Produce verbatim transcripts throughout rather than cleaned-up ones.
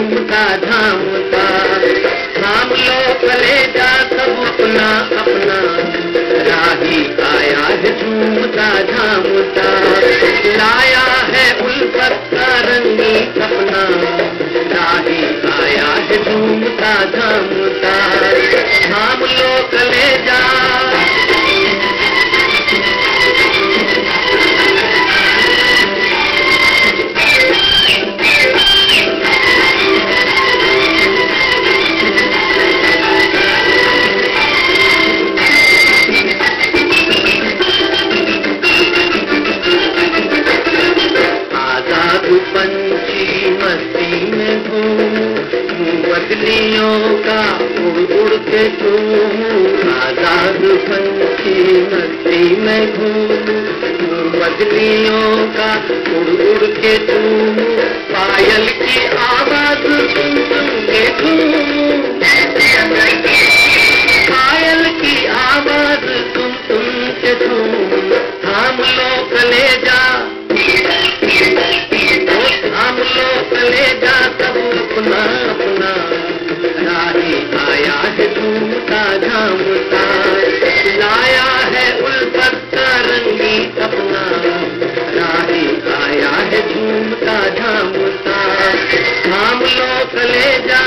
झूमता झामता। थाम लो कलेजा सब अपना अपना, राही आया है झूमता झामता। लाया है उल्फत का रंगी सपना, राही आया है झूमता झामता। थाम लो कलेजा पंछी मस्ती में घूमूं, बदलियों का उड़ उड़ के झूमूं। आजाद पंछी मस्ती में घूमूं, बदलियों का उड़ उड़ के झूमूं। पायल की आवाज सुन सुन के झूमूं, पायल की आवाज सुन सुन के झूमूं। थाम लो कलेजा, थाम लो कलेजा सब अपना अपना, राही आया है झूमता झामता। लाया है उल्फत का रंगी सपना, राही आया है झूमता झामता। थाम लो कलेजा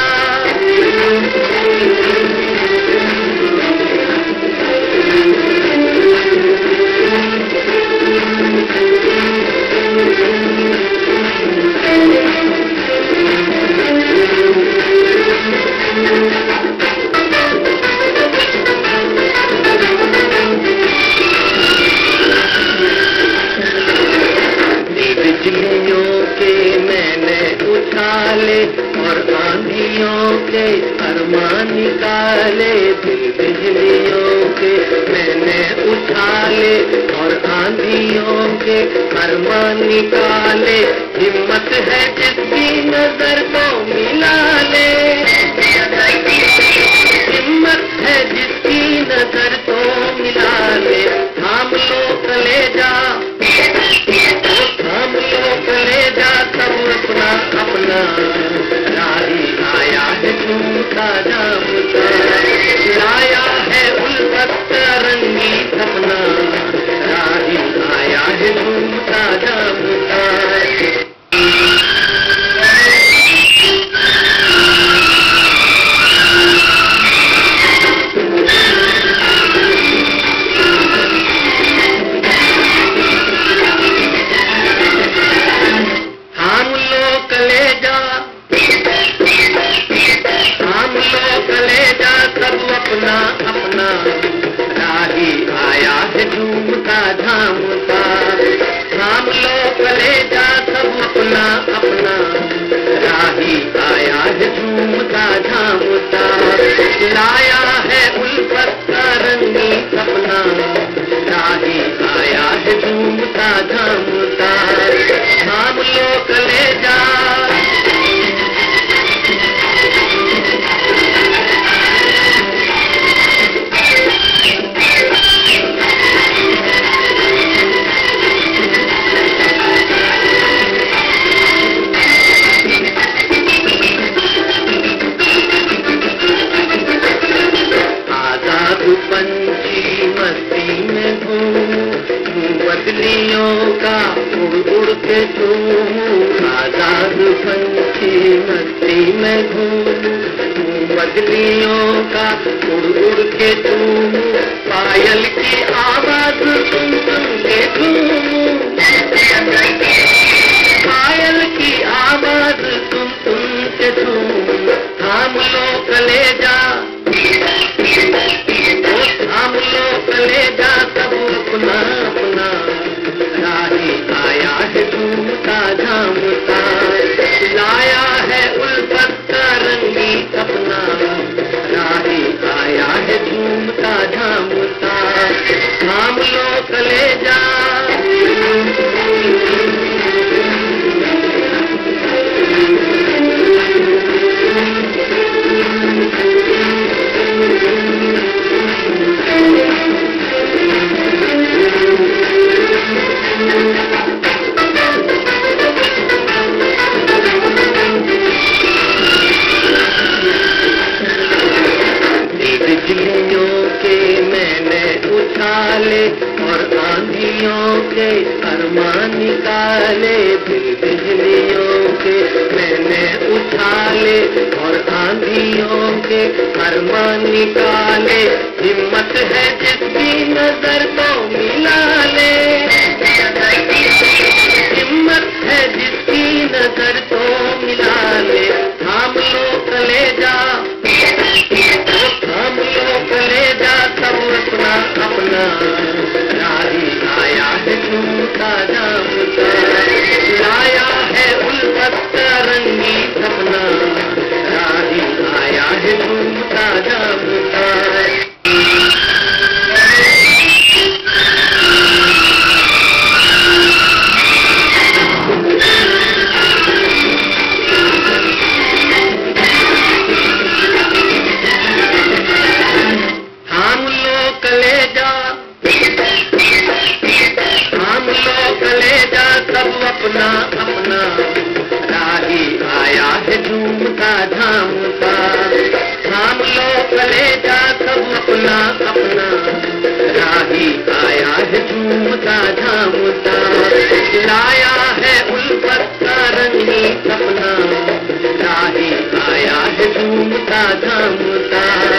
बिजलियों के मैंने उछाले और आंधियों के अरमान निकाले। दिल बिजलियों के मैंने उछाले और आंधियों के अरमान निकाले। हिम्मत है जिसकी नजर को मिला ले, हिम्मत है जिसकी नजर को मिला ले। थाम लो कलेजा, थाम लो कलेजा सब अपना अपना, राही आया है झूमता झामता। लाया है उल्फत का रंगी सपना, राही आया है झूमता झामता। अपना अपना, राही आया है झूमता झामता। थाम लो कलेजा सब अपना अपना, राही आया है झूमता झामता। लाया है उल्फत का रंगी सपना, राही आया है झूमता झामता। थाम लो कलेजा पंछी मस्ती में घूमूं, बदलियों का उड़ उड़ के झूमूं। आजाद पंछी मस्ती में घूमूं, बदलियों का उड़ उड़ के झूमूं। पायल की आवाज सुन सुन के झूमूं, पायल की आवाज सुन सुन के झूमूं। थाम लो कलेजा, थाम लो कलेजा सब अपना अपना, राही आया है झूमता झामता। लाया है उल्फत का रंगी सपना, राही आया है झूमता झामता। थाम लो कलेजा Thank you. अरमान निकाले दिल बिजलियों के, मैंने उछाले और आंधियों के अरमान निकाले। हिम्मत है जिसकी नजर को मिला ले, हिम्मत है जिसकी नजर को मिला ले। थाम लो कलेजा, थाम लो कलेजा, सब अपना अपना राही आया है झूमता जामता, लाया है उल्फत का रंगी सपना, राही आया है झूमता जामता। अपना अपना राही आया है झूमता झामता, थाम लो कलेजा सब अपना अपना राही आया है झूमता झामता, लाया है उल्फत का रंगी सपना, राही आया है झूमता झामता।